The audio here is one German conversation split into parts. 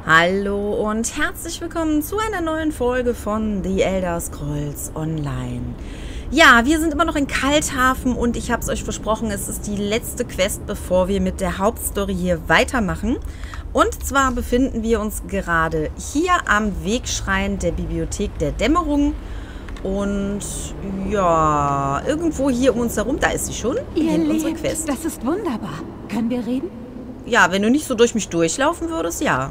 Hallo und herzlich willkommen zu einer neuen Folge von The Elder Scrolls Online. Ja, wir sind immer noch in Kalthafen und ich habe es euch versprochen, es ist die letzte Quest, bevor wir mit der Hauptstory hier weitermachen. Und zwar befinden wir uns gerade hier am Wegschrein der Bibliothek der Dämmerung. Und ja, irgendwo hier um uns herum, da ist sie schon, Ihr unsere lebt, Quest. das ist wunderbar. Können wir reden? Ja, wenn du nicht so durch mich durchlaufen würdest, ja.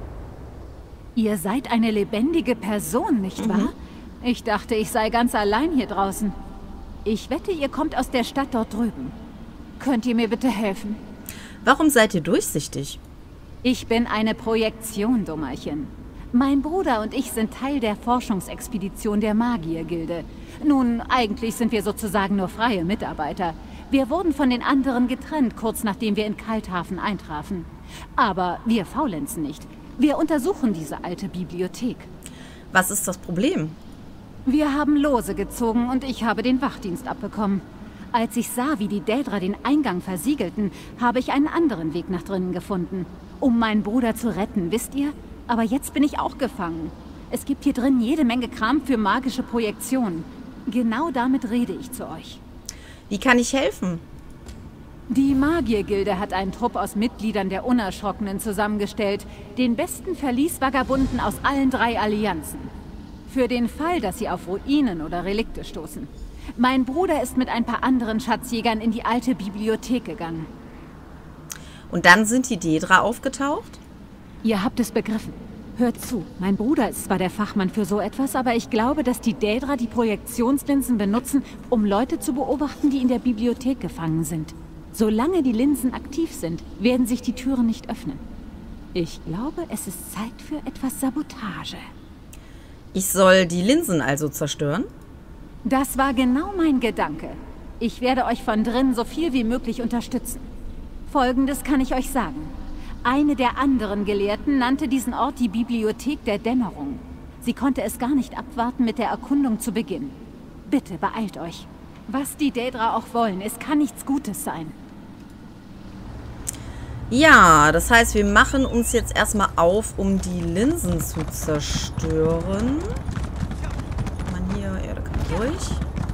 Ihr seid eine lebendige Person, nicht wahr? Ich dachte, ich sei ganz allein hier draußen. Ich wette, ihr kommt aus der Stadt dort drüben. Könnt ihr mir bitte helfen? Warum seid ihr durchsichtig? Ich bin eine Projektion, Dummerchen. Mein Bruder und ich sind Teil der Forschungsexpedition der Magiergilde. Nun, eigentlich sind wir sozusagen nur freie Mitarbeiter. Wir wurden von den anderen getrennt, kurz nachdem wir in Kalthafen eintrafen. Aber wir faulenzen nicht. Wir untersuchen diese alte Bibliothek. Was ist das Problem? Wir haben Lose gezogen und ich habe den Wachdienst abbekommen. Als ich sah, wie die Daedra den Eingang versiegelten, habe ich einen anderen Weg nach drinnen gefunden. Um meinen Bruder zu retten, wisst ihr? Aber jetzt bin ich auch gefangen. Es gibt hier drin jede Menge Kram für magische Projektionen. Genau damit rede ich zu euch. Wie kann ich helfen? Die Magiergilde hat einen Trupp aus Mitgliedern der Unerschrockenen zusammengestellt, den besten Verliesvagabunden aus allen 3 Allianzen. Für den Fall, dass sie auf Ruinen oder Relikte stoßen. Mein Bruder ist mit ein paar anderen Schatzjägern in die alte Bibliothek gegangen. Und dann sind die Daedra aufgetaucht? Ihr habt es begriffen. Hört zu, mein Bruder ist zwar der Fachmann für so etwas, aber ich glaube, dass die Daedra die Projektionslinsen benutzen, um Leute zu beobachten, die in der Bibliothek gefangen sind. Solange die Linsen aktiv sind, werden sich die Türen nicht öffnen. Ich glaube, es ist Zeit für etwas Sabotage. Ich soll die Linsen also zerstören? Das war genau mein Gedanke. Ich werde euch von drinnen so viel wie möglich unterstützen. Folgendes kann ich euch sagen. Eine der anderen Gelehrten nannte diesen Ort die Bibliothek der Dämmerung. Sie konnte es gar nicht abwarten, mit der Erkundung zu beginnen. Bitte beeilt euch. Was die Daedra auch wollen, es kann nichts Gutes sein. Ja, das heißt, wir machen uns jetzt erstmal auf, um die Linsen zu zerstören. Kann man hier, ja, da kann man durch.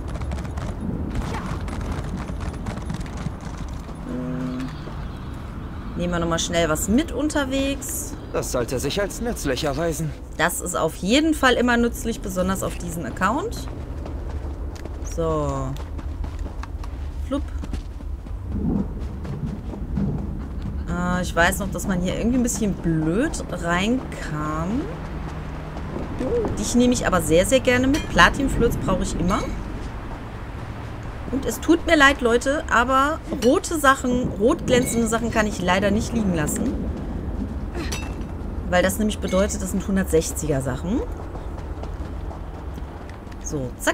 Nehmen wir nochmal schnell was mit unterwegs. Das sollte sich als nützlich erweisen. Das ist auf jeden Fall immer nützlich, besonders auf diesen Account. So. Flupp. Ich weiß noch, dass man hier irgendwie ein bisschen blöd reinkam. Dich nehme ich aber sehr, sehr gerne mit. Platinflöz brauche ich immer. Und es tut mir leid, Leute, aber rote Sachen, rot glänzende Sachen kann ich leider nicht liegen lassen. Weil das nämlich bedeutet, das sind 160er Sachen. So, zack.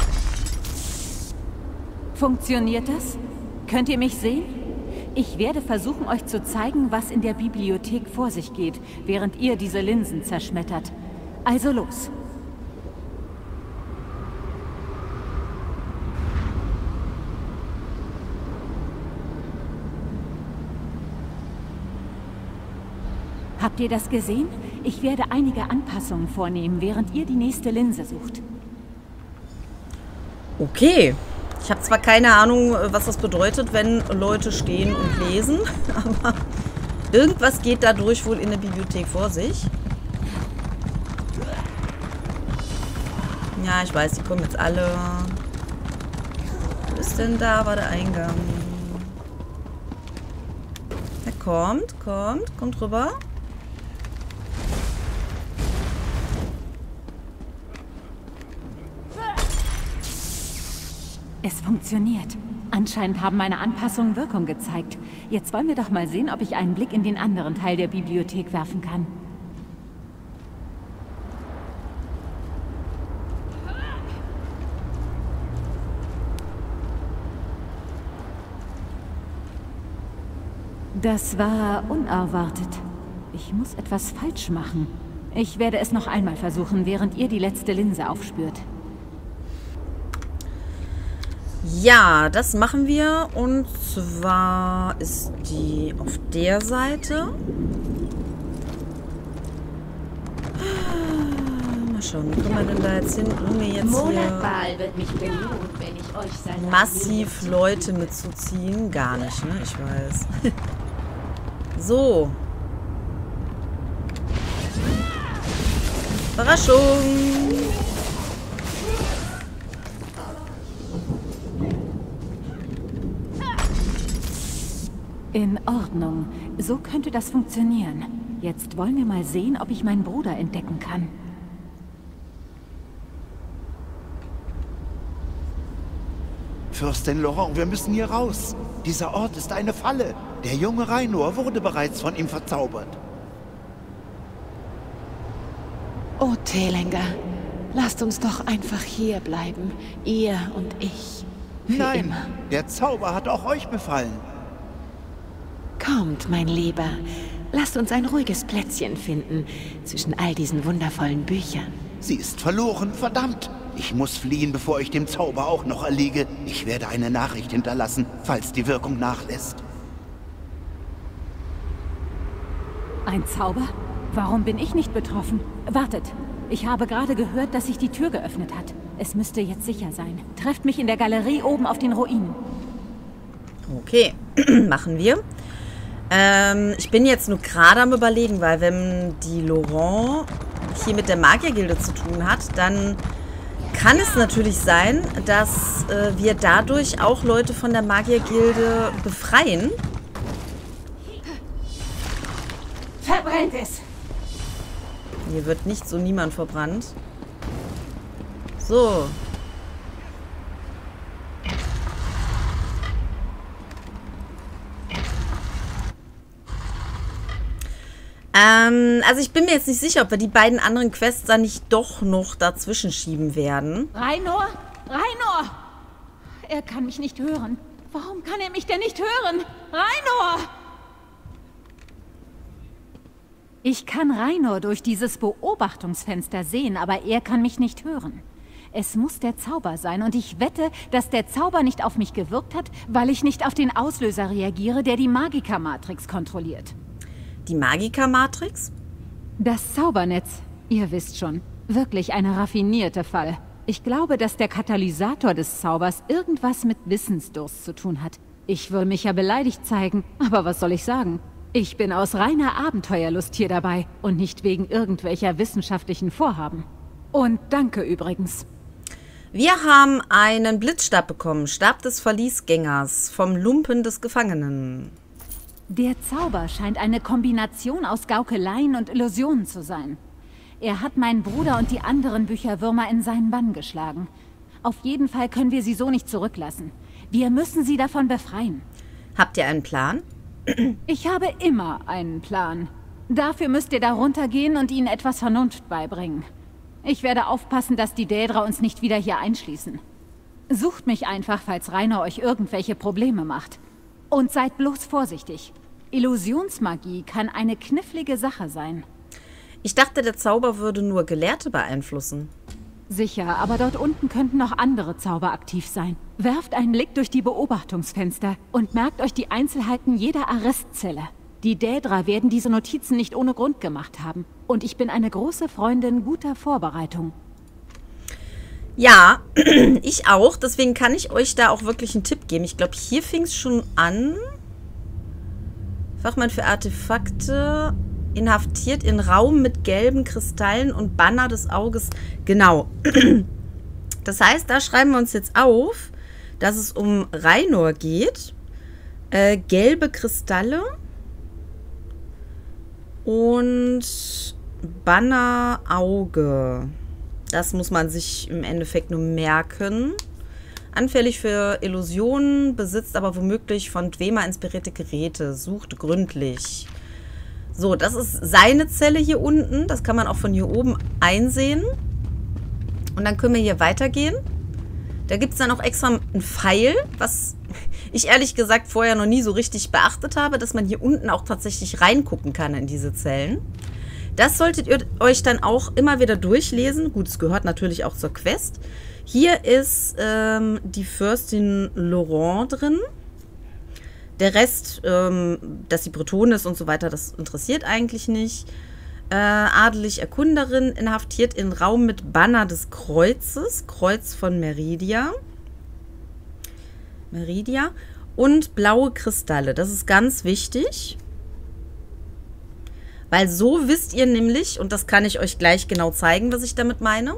Funktioniert das? Könnt ihr mich sehen? Ich werde versuchen, euch zu zeigen, was in der Bibliothek vor sich geht, während ihr diese Linsen zerschmettert. Also los. Habt ihr das gesehen? Ich werde einige Anpassungen vornehmen, während ihr die nächste Linse sucht. Okay. Ich habe zwar keine Ahnung, was das bedeutet, wenn Leute stehen und lesen, aber irgendwas geht dadurch wohl in der Bibliothek vor sich. Ja, ich weiß, die kommen jetzt alle. Wo ist denn da? War der Eingang? Er kommt rüber. Es funktioniert. Anscheinend haben meine Anpassungen Wirkung gezeigt. Jetzt wollen wir doch mal sehen, ob ich einen Blick in den anderen Teil der Bibliothek werfen kann. Das war unerwartet. Ich muss etwas falsch machen. Ich werde es noch einmal versuchen, während ihr die letzte Linse aufspürt. Ja, das machen wir. Und zwar ist die auf der Seite. Mal schauen, wie kommen wir denn da jetzt hin, ohne jetzt Monatball wird mich belohnt, wenn ich euch hier sein massiv Leute mitzuziehen? Gar nicht, ne? Ich weiß. So. Überraschung! In Ordnung. So könnte das funktionieren. Jetzt wollen wir mal sehen, ob ich meinen Bruder entdecken kann. Fürstin Laurent, wir müssen hier raus. Dieser Ort ist eine Falle. Der junge Rainor wurde bereits von ihm verzaubert. Oh, Telenger, lasst uns doch einfach hier bleiben. Ihr und ich. Für Nein, immer. der Zauber hat auch euch befallen. Kommt, mein Lieber. Lasst uns ein ruhiges Plätzchen finden zwischen all diesen wundervollen Büchern. Sie ist verloren, verdammt. Ich muss fliehen, bevor ich dem Zauber auch noch erliege. Ich werde eine Nachricht hinterlassen, falls die Wirkung nachlässt. Ein Zauber? Warum bin ich nicht betroffen? Wartet, ich habe gerade gehört, dass sich die Tür geöffnet hat. Es müsste jetzt sicher sein. Trefft mich in der Galerie oben auf den Ruinen. Okay, machen wir. Ich bin jetzt nur gerade am Überlegen, weil wenn die Laurent hier mit der Magiergilde zu tun hat, dann kann es natürlich sein, dass wir dadurch auch Leute von der Magiergilde befreien. Verbrennt es! Hier wird nicht so niemand verbrannt. So. Also ich bin mir jetzt nicht sicher, ob wir die beiden anderen Quests dann nicht doch noch dazwischen schieben werden. Rainor? Rainor! Er kann mich nicht hören. Warum kann er mich denn nicht hören? Rainor! Ich kann Rainor durch dieses Beobachtungsfenster sehen, aber er kann mich nicht hören. Es muss der Zauber sein und ich wette, dass der Zauber nicht auf mich gewirkt hat, weil ich nicht auf den Auslöser reagiere, der die Magica-Matrix kontrolliert. Die Magica-Matrix? Das Zaubernetz, ihr wisst schon, wirklich eine raffinierte Fall. Ich glaube, dass der Katalysator des Zaubers irgendwas mit Wissensdurst zu tun hat. Ich will mich ja beleidigt zeigen, aber was soll ich sagen? Ich bin aus reiner Abenteuerlust hier dabei und nicht wegen irgendwelcher wissenschaftlichen Vorhaben. Und danke übrigens. Wir haben einen Blitzstab bekommen, Stab des Verliesgängers, vom Lumpen des Gefangenen. Der Zauber scheint eine Kombination aus Gaukeleien und Illusionen zu sein. Er hat meinen Bruder und die anderen Bücherwürmer in seinen Bann geschlagen. Auf jeden Fall können wir sie so nicht zurücklassen. Wir müssen sie davon befreien. Habt ihr einen Plan? Ich habe immer einen Plan. Dafür müsst ihr da runtergehen und ihnen etwas Vernunft beibringen. Ich werde aufpassen, dass die Daedra uns nicht wieder hier einschließen. Sucht mich einfach, falls Rainor euch irgendwelche Probleme macht. Und seid bloß vorsichtig. Illusionsmagie kann eine knifflige Sache sein. Ich dachte, der Zauber würde nur Gelehrte beeinflussen. Sicher, aber dort unten könnten noch andere Zauber aktiv sein. Werft einen Blick durch die Beobachtungsfenster und merkt euch die Einzelheiten jeder Arrestzelle. Die Daedra werden diese Notizen nicht ohne Grund gemacht haben. Und ich bin eine große Freundin guter Vorbereitung. Ja, ich auch. Deswegen kann ich euch da auch wirklich einen Tipp geben. Ich glaube, hier fing es schon an. Fachmann für Artefakte. Inhaftiert in Raum mit gelben Kristallen und Banner des Auges. Genau. Das heißt, da schreiben wir uns jetzt auf, dass es um Rainor geht. Gelbe Kristalle. Und Banner Auge. Das muss man sich im Endeffekt nur merken. Anfällig für Illusionen, besitzt aber womöglich von Dwemer inspirierte Geräte. Sucht gründlich. So, das ist seine Zelle hier unten. Das kann man auch von hier oben einsehen. Und dann können wir hier weitergehen. Da gibt es dann auch extra einen Pfeil, was ich ehrlich gesagt vorher noch nie so richtig beachtet habe, dass man hier unten auch tatsächlich reingucken kann in diese Zellen. Das solltet ihr euch dann auch immer wieder durchlesen. Gut, es gehört natürlich auch zur Quest. Hier ist die Fürstin Laurent drin. Der Rest, dass sie Breton ist und so weiter, das interessiert eigentlich nicht. adelig Erkunderin, inhaftiert in Raum mit Banner des Kreuzes, Kreuz von Meridia. Und blaue Kristalle, das ist ganz wichtig. Weil so wisst ihr nämlich, und das kann ich euch gleich genau zeigen, was ich damit meine,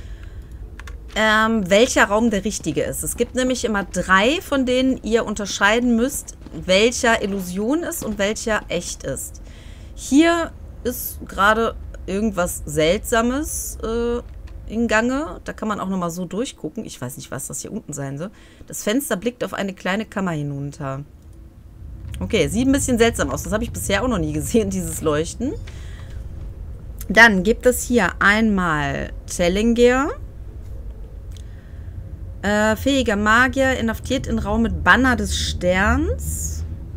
welcher Raum der richtige ist. Es gibt nämlich immer 3, von denen ihr unterscheiden müsst, welcher Illusion ist und welcher echt ist. Hier ist gerade irgendwas Seltsames in Gange. Da kann man auch nochmal so durchgucken. Ich weiß nicht, was das hier unten sein soll. Das Fenster blickt auf eine kleine Kammer hinunter. Okay, sieht ein bisschen seltsam aus. Das habe ich bisher auch noch nie gesehen, dieses Leuchten. Dann gibt es hier einmal Tellinger. Fähiger Magier, inhaftiert in Raum mit Banner des Sterns.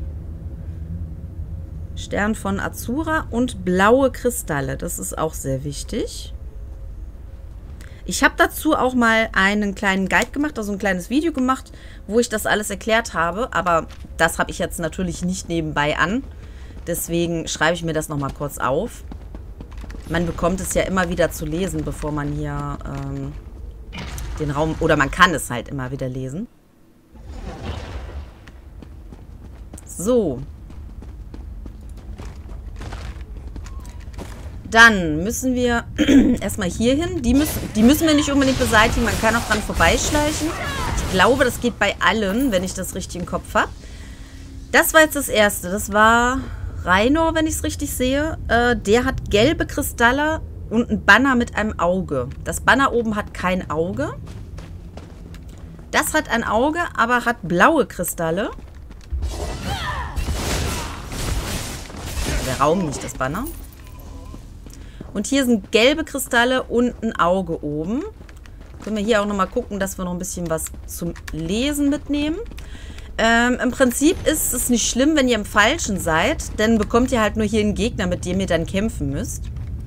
Stern von Azura und blaue Kristalle. Das ist auch sehr wichtig. Ich habe dazu auch mal einen kleinen Guide gemacht, also ein kleines Video gemacht, wo ich das alles erklärt habe. Aber das habe ich jetzt natürlich nicht nebenbei an. Deswegen schreibe ich mir das nochmal kurz auf. Man bekommt es ja immer wieder zu lesen, bevor man hier den Raum... Oder man kann es halt immer wieder lesen. So. Dann müssen wir erstmal hier hin. Die müssen wir nicht unbedingt beseitigen. Man kann auch dran vorbeischleichen. Ich glaube, das geht bei allen, wenn ich das richtig im Kopf habe. Das war jetzt das erste. Das war Rainor, wenn ich es richtig sehe. Der hat gelbe Kristalle und ein Banner mit einem Auge. Das Banner oben hat kein Auge. Das hat ein Auge, aber hat blaue Kristalle. Der Raum, nicht das Banner. Und hier sind gelbe Kristalle und ein Auge oben. Können wir hier auch nochmal gucken, dass wir noch ein bisschen was zum Lesen mitnehmen. Im Prinzip ist es nicht schlimm, wenn ihr im Falschen seid, denn bekommt ihr halt nur hier einen Gegner, mit dem ihr dann kämpfen müsst.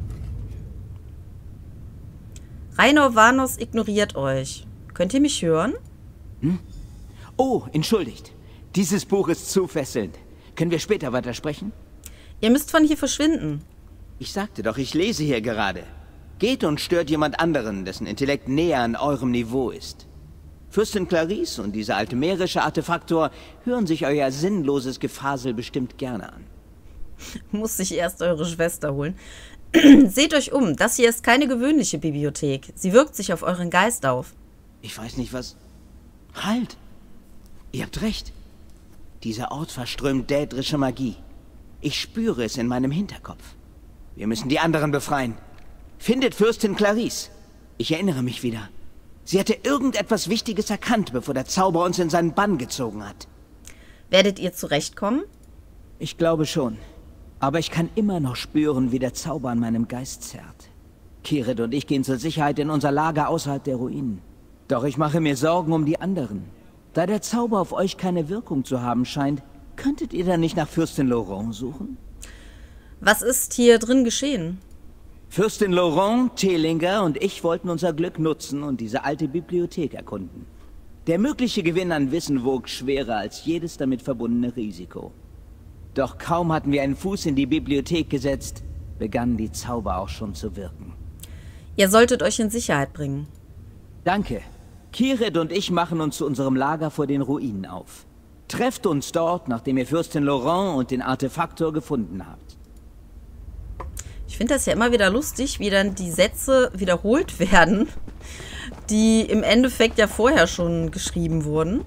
Rainor Vanos ignoriert euch. Könnt ihr mich hören? Hm? Oh, entschuldigt. Dieses Buch ist zu fesselnd. Können wir später weitersprechen? Ihr müsst von hier verschwinden. Ich sagte doch, ich lese hier gerade. Geht und stört jemand anderen, dessen Intellekt näher an eurem Niveau ist. Fürstin Clarisse und dieser altemerische Artefaktor hören sich euer sinnloses Gefasel bestimmt gerne an. Muss sich erst eure Schwester holen. Seht euch um, das hier ist keine gewöhnliche Bibliothek. Sie wirkt sich auf euren Geist auf. Ich weiß nicht, was... Halt! Ihr habt recht. Dieser Ort verströmt dädrische Magie. Ich spüre es in meinem Hinterkopf. Wir müssen die anderen befreien. Findet Fürstin Clarisse. Ich erinnere mich wieder. Sie hatte irgendetwas Wichtiges erkannt, bevor der Zauber uns in seinen Bann gezogen hat. Werdet ihr zurechtkommen? Ich glaube schon. Aber ich kann immer noch spüren, wie der Zauber an meinem Geist zerrt. Kirid und ich gehen zur Sicherheit in unser Lager außerhalb der Ruinen. Doch ich mache mir Sorgen um die anderen. Da der Zauber auf euch keine Wirkung zu haben scheint, könntet ihr dann nicht nach Fürstin Laurent suchen? Was ist hier drin geschehen? Fürstin Laurent, Tellinger und ich wollten unser Glück nutzen und diese alte Bibliothek erkunden. Der mögliche Gewinn an Wissen wog schwerer als jedes damit verbundene Risiko. Doch kaum hatten wir einen Fuß in die Bibliothek gesetzt, begannen die Zauber auch schon zu wirken. Ihr solltet euch in Sicherheit bringen. Danke. Kirid und ich machen uns zu unserem Lager vor den Ruinen auf. Trefft uns dort, nachdem ihr Fürstin Laurent und den Artefaktor gefunden habt. Ich finde das ja immer wieder lustig, wie dann die Sätze wiederholt werden, die im Endeffekt ja vorher schon geschrieben wurden.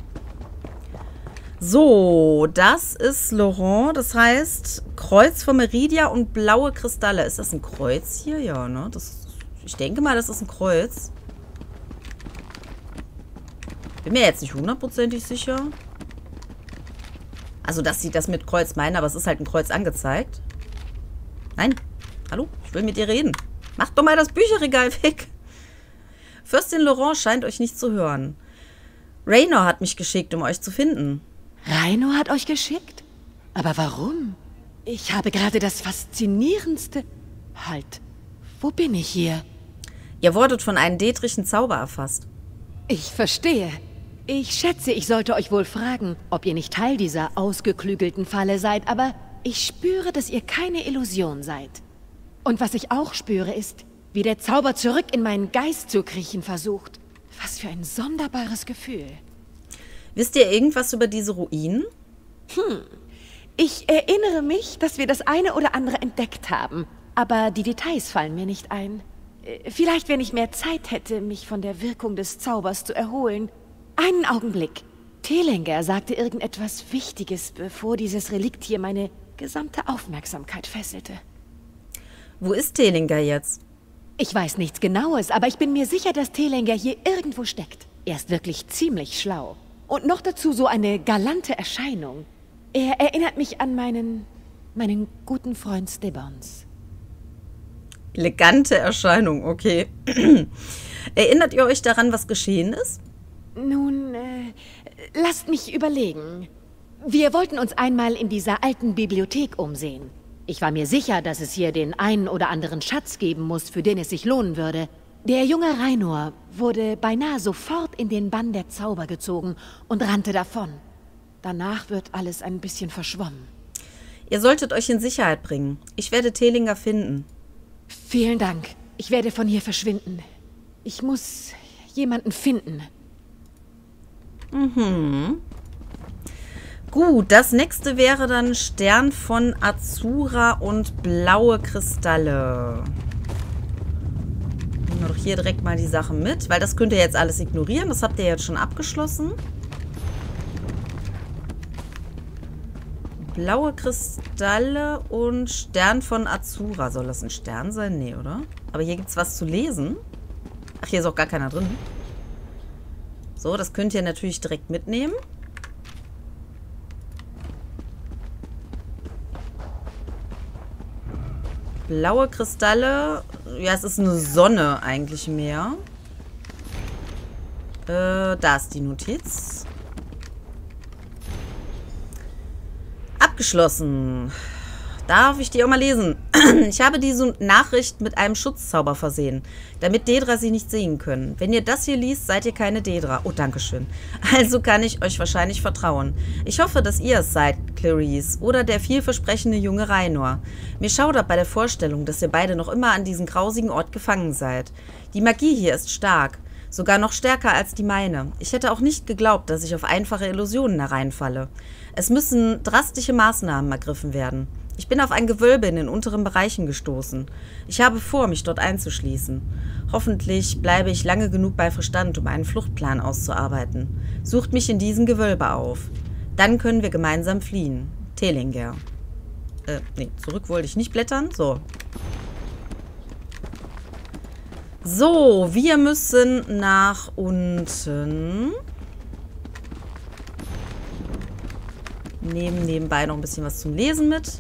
So, das ist Laurent, das heißt Kreuz von Meridia und blaue Kristalle. Ist das ein Kreuz hier? Ja, ne? Ich denke mal, das ist ein Kreuz. Bin mir jetzt nicht hundertprozentig sicher. Also, dass sie das mit Kreuz meinen, aber es ist halt ein Kreuz angezeigt. Nein. Hallo? Ich will mit dir reden. Macht doch mal das Bücherregal weg. Fürstin Laurent scheint euch nicht zu hören. Rainor hat mich geschickt, um euch zu finden. Rainor hat euch geschickt? Aber warum? Ich habe gerade das Faszinierendste... Halt, wo bin ich hier? Ihr wurdet von einem dädrischen Zauber erfasst. Ich verstehe. Ich schätze, ich sollte euch wohl fragen, ob ihr nicht Teil dieser ausgeklügelten Falle seid, aber ich spüre, dass ihr keine Illusion seid. Und was ich auch spüre, ist, wie der Zauber zurück in meinen Geist zu kriechen versucht. Was für ein sonderbares Gefühl. Wisst ihr irgendwas über diese Ruinen? Ich erinnere mich, dass wir das eine oder andere entdeckt haben. Aber die Details fallen mir nicht ein. Vielleicht, wenn ich mehr Zeit hätte, mich von der Wirkung des Zaubers zu erholen. Einen Augenblick. Telenger sagte irgendetwas Wichtiges, bevor dieses Relikt hier meine gesamte Aufmerksamkeit fesselte. Wo ist Telenger jetzt? Ich weiß nichts Genaues, aber ich bin mir sicher, dass Telenger hier irgendwo steckt. Er ist wirklich ziemlich schlau. Und noch dazu so eine galante Erscheinung. Er erinnert mich an meinen guten Freund Stebbons. Elegante Erscheinung, okay. Erinnert ihr euch daran, was geschehen ist? Nun, lasst mich überlegen. Wir wollten uns einmal in dieser alten Bibliothek umsehen. Ich war mir sicher, dass es hier den einen oder anderen Schatz geben muss, für den es sich lohnen würde. Der junge Rainor wurde beinahe sofort in den Bann der Zauber gezogen und rannte davon. Danach wird alles ein bisschen verschwommen. Ihr solltet euch in Sicherheit bringen. Ich werde Telenger finden. Vielen Dank. Ich werde von hier verschwinden. Ich muss jemanden finden. Gut, das nächste wäre dann Stern von Azura und blaue Kristalle. Nehmen wir doch hier direkt mal die Sachen mit, weil das könnt ihr jetzt alles ignorieren. Das habt ihr jetzt schon abgeschlossen. Blaue Kristalle und Stern von Azura. Soll das ein Stern sein? Nee, oder? Aber hier gibt es was zu lesen. Ach, hier ist auch gar keiner drin. So, das könnt ihr natürlich direkt mitnehmen. Blaue Kristalle. Ja, es ist eine Sonne eigentlich mehr. Da ist die Notiz. Abgeschlossen. Darf ich die auch mal lesen? Ich habe diese Nachricht mit einem Schutzzauber versehen, damit Daedra sie nicht sehen können. Wenn ihr das hier liest, seid ihr keine Daedra. Oh, dankeschön. Also kann ich euch wahrscheinlich vertrauen. Ich hoffe, dass ihr es seid, Clarice, oder der vielversprechende junge Rainor. Mir schaudert bei der Vorstellung, dass ihr beide noch immer an diesem grausigen Ort gefangen seid. Die Magie hier ist stark. Sogar noch stärker als die meine. Ich hätte auch nicht geglaubt, dass ich auf einfache Illusionen hereinfalle. Es müssen drastische Maßnahmen ergriffen werden. Ich bin auf ein Gewölbe in den unteren Bereichen gestoßen. Ich habe vor, mich dort einzuschließen. Hoffentlich bleibe ich lange genug bei Verstand, um einen Fluchtplan auszuarbeiten. Sucht mich in diesem Gewölbe auf. Dann können wir gemeinsam fliehen. Telenger. Nee, zurück wollte ich nicht blättern. So. So, wir müssen nach unten. Nehmen nebenbei noch ein bisschen was zum Lesen mit.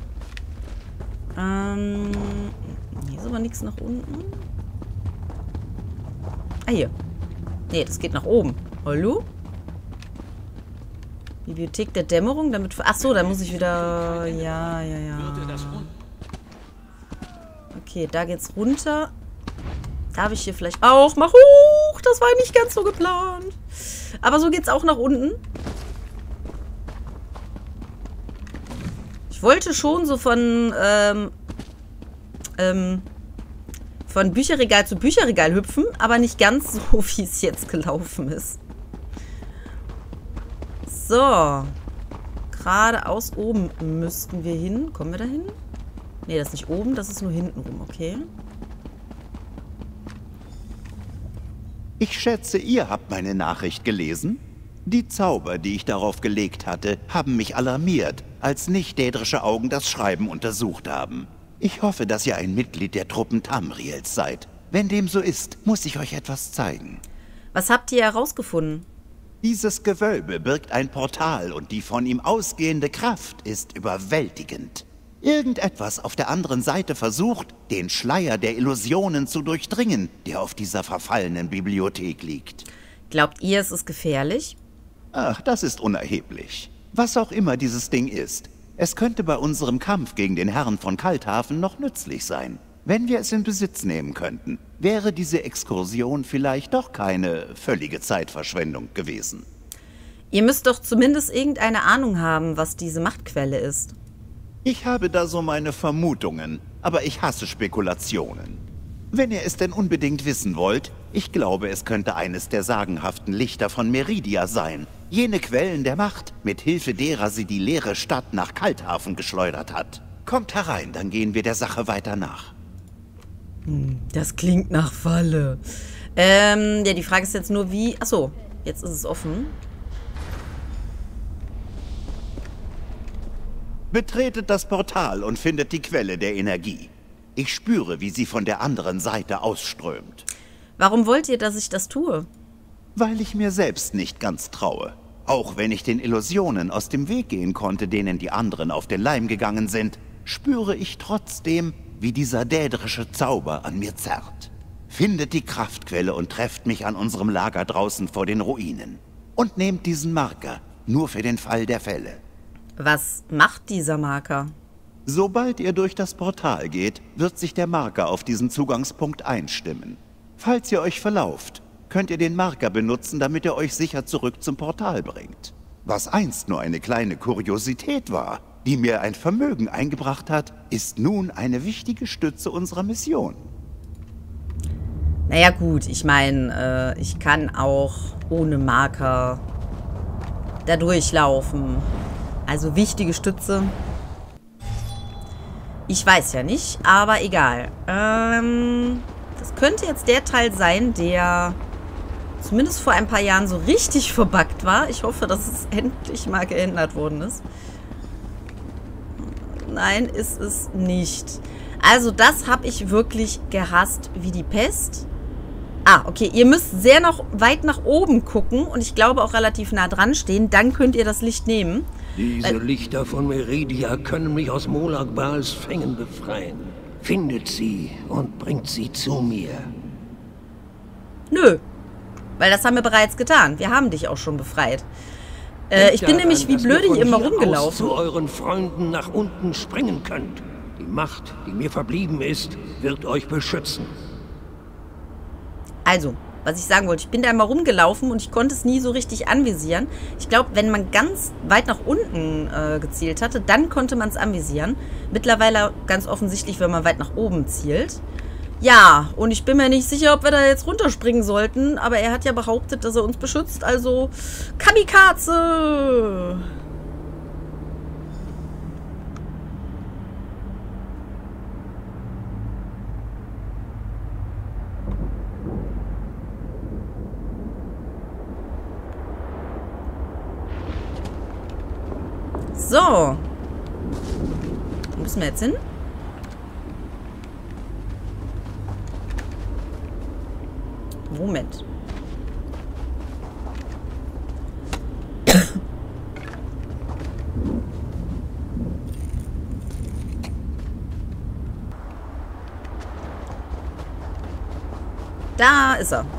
Hier ist aber nichts nach unten. Ah, hier. Nee, das geht nach oben. Hallo? Bibliothek der Dämmerung, damit... Ach so, da muss ich wieder... Ja. Okay, da geht's runter. Darf ich hier vielleicht auch... Mach hoch! Das war nicht ganz so geplant. Aber so geht's auch nach unten. Ich wollte schon so von Bücherregal zu Bücherregal hüpfen, aber nicht ganz so, wie es jetzt gelaufen ist. So. Geradeaus oben müssten wir hin. Kommen wir da hin? Nee, das ist nicht oben, das ist nur hinten rum, okay. Ich schätze, ihr habt meine Nachricht gelesen? Die Zauber, die ich darauf gelegt hatte, haben mich alarmiert, als nicht-daedrische Augen das Schreiben untersucht haben. Ich hoffe, dass ihr ein Mitglied der Truppen Tamriels seid. Wenn dem so ist, muss ich euch etwas zeigen. Was habt ihr herausgefunden? Dieses Gewölbe birgt ein Portal und die von ihm ausgehende Kraft ist überwältigend. Irgendetwas auf der anderen Seite versucht, den Schleier der Illusionen zu durchdringen, der auf dieser verfallenen Bibliothek liegt. Glaubt ihr, es ist gefährlich? Ach, das ist unerheblich. Was auch immer dieses Ding ist, es könnte bei unserem Kampf gegen den Herrn von Kalthafen noch nützlich sein. Wenn wir es in Besitz nehmen könnten, wäre diese Exkursion vielleicht doch keine völlige Zeitverschwendung gewesen. Ihr müsst doch zumindest irgendeine Ahnung haben, was diese Machtquelle ist. Ich habe da so meine Vermutungen, aber ich hasse Spekulationen. Wenn ihr es denn unbedingt wissen wollt, ich glaube, es könnte eines der sagenhaften Lichter von Meridia sein. Jene Quellen der Macht, mit Hilfe derer sie die leere Stadt nach Kalthafen geschleudert hat. Kommt herein, dann gehen wir der Sache weiter nach. Das klingt nach Falle. Ja, die Frage ist jetzt nur, wie... Achso, jetzt ist es offen. Betretet das Portal und findet die Quelle der Energie. Ich spüre, wie sie von der anderen Seite ausströmt. Warum wollt ihr, dass ich das tue? Weil ich mir selbst nicht ganz traue. Auch wenn ich den Illusionen aus dem Weg gehen konnte, denen die anderen auf den Leim gegangen sind, spüre ich trotzdem, wie dieser dädrische Zauber an mir zerrt. Findet die Kraftquelle und trefft mich an unserem Lager draußen vor den Ruinen. Und nehmt diesen Marker, nur für den Fall der Fälle. Was macht dieser Marker? Sobald ihr durch das Portal geht, wird sich der Marker auf diesen Zugangspunkt einstimmen. Falls ihr euch verlauft, könnt ihr den Marker benutzen, damit er euch sicher zurück zum Portal bringt. Was einst nur eine kleine Kuriosität war, die mir ein Vermögen eingebracht hat, ist nun eine wichtige Stütze unserer Mission. Naja gut, ich meine, ich kann auch ohne Marker da durchlaufen. Also wichtige Stütze. Ich weiß ja nicht, aber egal. Das könnte jetzt der Teil sein, der zumindest vor ein paar Jahren so richtig verbuggt war. Ich hoffe, dass es endlich mal geändert worden ist. Nein, ist es nicht. Also das habe ich wirklich gehasst wie die Pest. Ah, okay, ihr müsst sehr weit nach oben gucken und ich glaube auch relativ nah dran stehen. Dann könnt ihr das Licht nehmen. Diese Lichter von Meridia können mich aus Molag Bals Fängen befreien. Findet sie und bringt sie zu mir. Nö, weil das haben wir bereits getan. Wir haben dich auch schon befreit. Ich bin nämlich wie blöde hier immer rumgelaufen. Zu euren Freunden nach unten springen könnt. Die Macht, die mir verblieben ist, wird euch beschützen. Also, was ich sagen wollte, ich bin da immer rumgelaufen und ich konnte es nie so richtig anvisieren. Ich glaube, wenn man ganz weit nach unten gezielt hatte, dann konnte man es anvisieren. Mittlerweile ganz offensichtlich, wenn man weit nach oben zielt. Ja, und ich bin mir nicht sicher, ob wir da jetzt runterspringen sollten, aber er hat ja behauptet, dass er uns beschützt, also Kamikaze! So. Wo müssen wir jetzt hin? Moment. Da ist er.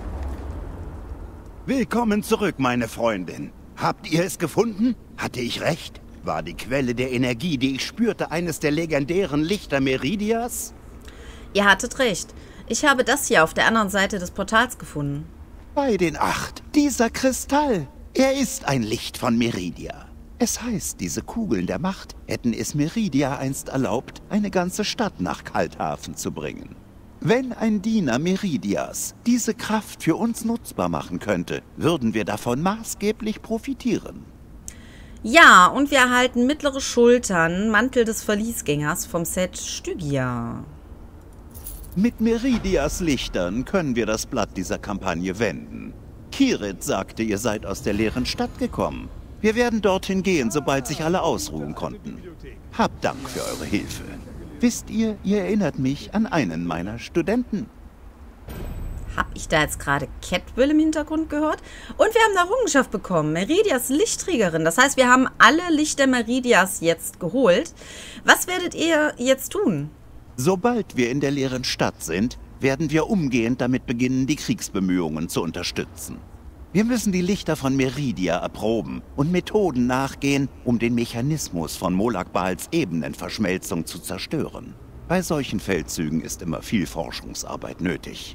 Willkommen zurück, meine Freundin. Habt ihr es gefunden? Hatte ich recht? War die Quelle der Energie, die ich spürte, eines der legendären Lichter Meridias? Ihr hattet recht. Ich habe das hier auf der anderen Seite des Portals gefunden. Bei den 8. Dieser Kristall. Er ist ein Licht von Meridia. Es heißt, diese Kugeln der Macht hätten es Meridia einst erlaubt, eine ganze Stadt nach Kalthafen zu bringen. Wenn ein Diener Meridias diese Kraft für uns nutzbar machen könnte, würden wir davon maßgeblich profitieren. Ja, und wir erhalten mittlere Schultern, Mantel des Verliesgängers vom Set Stygia. Mit Meridias Lichtern können wir das Blatt dieser Kampagne wenden. Kirit sagte, ihr seid aus der leeren Stadt gekommen. Wir werden dorthin gehen, sobald sich alle ausruhen konnten. Habt Dank für eure Hilfe. Wisst ihr, ihr erinnert mich an einen meiner Studenten. Hab ich da jetzt gerade Catwill im Hintergrund gehört? Und wir haben eine Errungenschaft bekommen. Meridias Lichtträgerin. Das heißt, wir haben alle Lichter Meridias jetzt geholt. Was werdet ihr jetzt tun? Sobald wir in der leeren Stadt sind, werden wir umgehend damit beginnen, die Kriegsbemühungen zu unterstützen. Wir müssen die Lichter von Meridia erproben und Methoden nachgehen, um den Mechanismus von Molag Bals Ebenenverschmelzung zu zerstören. Bei solchen Feldzügen ist immer viel Forschungsarbeit nötig.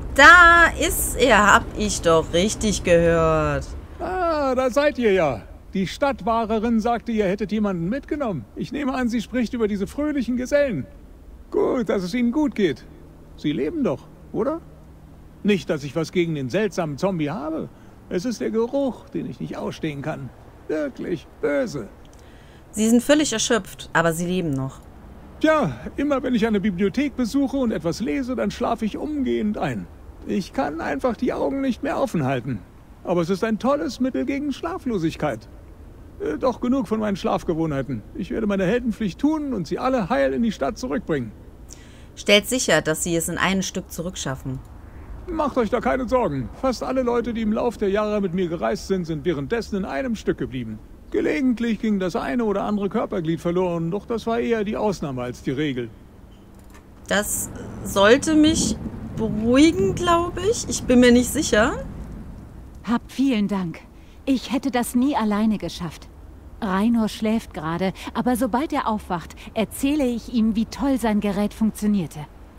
Da ist er, hab ich doch richtig gehört. Ah, da seid ihr ja. Die Stadtwahrerin sagte, ihr hättet jemanden mitgenommen. Ich nehme an, sie spricht über diese fröhlichen Gesellen. Gut, dass es ihnen gut geht. Sie leben doch, oder? Nicht, dass ich was gegen den seltsamen Zombie habe. Es ist der Geruch, den ich nicht ausstehen kann. Wirklich böse. Sie sind völlig erschöpft, aber sie leben noch. Tja, immer wenn ich eine Bibliothek besuche und etwas lese, dann schlafe ich umgehend ein. Ich kann einfach die Augen nicht mehr offen halten. Aber es ist ein tolles Mittel gegen Schlaflosigkeit. Doch genug von meinen Schlafgewohnheiten. Ich werde meine Heldenpflicht tun und sie alle heil in die Stadt zurückbringen. Stellt sicher, dass sie es in einem Stück zurückschaffen. Macht euch da keine Sorgen. Fast alle Leute, die im Lauf der Jahre mit mir gereist sind, sind währenddessen in einem Stück geblieben. Gelegentlich ging das eine oder andere Körperglied verloren, doch das war eher die Ausnahme als die Regel. Das sollte mich beruhigen, glaube ich. Ich bin mir nicht sicher. Habt vielen Dank. Ich hätte das nie alleine geschafft. Rainor schläft gerade, aber sobald er aufwacht, erzähle ich ihm, wie toll sein Gerät funktionierte.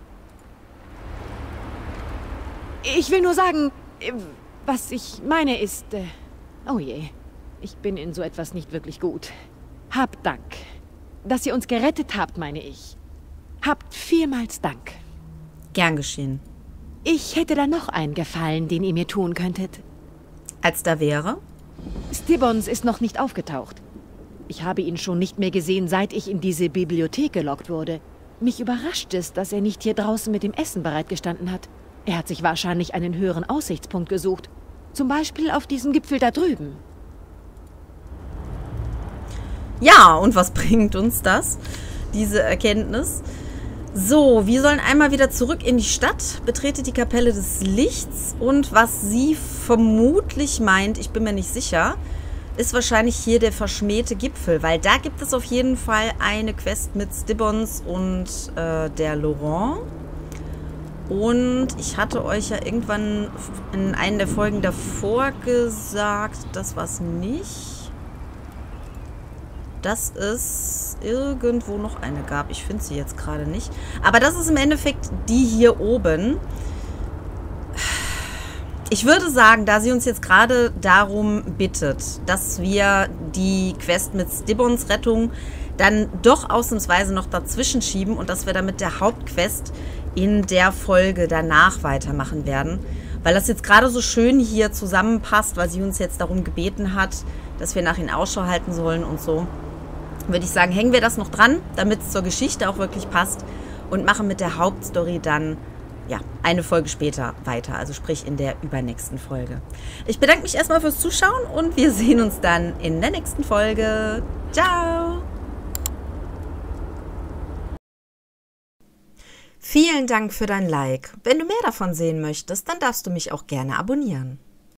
Ich will nur sagen, was ich meine ist... oh je, ich bin in so etwas nicht wirklich gut. Habt Dank. Dass ihr uns gerettet habt, meine ich. Habt vielmals Dank. Gern geschehen. Ich hätte da noch einen Gefallen, den ihr mir tun könntet. Als da wäre? Stibbons ist noch nicht aufgetaucht. Ich habe ihn schon nicht mehr gesehen, seit ich in diese Bibliothek gelockt wurde. Mich überrascht es, dass er nicht hier draußen mit dem Essen bereitgestanden hat. Er hat sich wahrscheinlich einen höheren Aussichtspunkt gesucht. Zum Beispiel auf diesem Gipfel da drüben. Ja, und was bringt uns das? Diese Erkenntnis. So, wir sollen einmal wieder zurück in die Stadt, betretet die Kapelle des Lichts und was sie vermutlich meint, ich bin mir nicht sicher, ist wahrscheinlich hier der verschmähte Gipfel, weil da gibt es auf jeden Fall eine Quest mit Stibbons und der Laurent. Und ich hatte euch ja irgendwann in einer der Folgen davor gesagt, das war's nicht. Dass es irgendwo noch eine gab. Ich finde sie jetzt gerade nicht. Aber das ist im Endeffekt die hier oben. Ich würde sagen, da sie uns jetzt gerade darum bittet, dass wir die Quest mit Stibbons Rettung dann doch ausnahmsweise noch dazwischen schieben und dass wir dann mit der Hauptquest in der Folge danach weitermachen werden. Weil das jetzt gerade so schön hier zusammenpasst, weil sie uns jetzt darum gebeten hat, dass wir nach ihnen Ausschau halten sollen und so. Würde ich sagen, hängen wir das noch dran, damit es zur Geschichte auch wirklich passt und machen mit der Hauptstory dann, ja, eine Folge später weiter, also sprich in der übernächsten Folge. Ich bedanke mich erstmal fürs Zuschauen und wir sehen uns dann in der nächsten Folge. Ciao! Vielen Dank für dein Like. Wenn du mehr davon sehen möchtest, dann darfst du mich auch gerne abonnieren.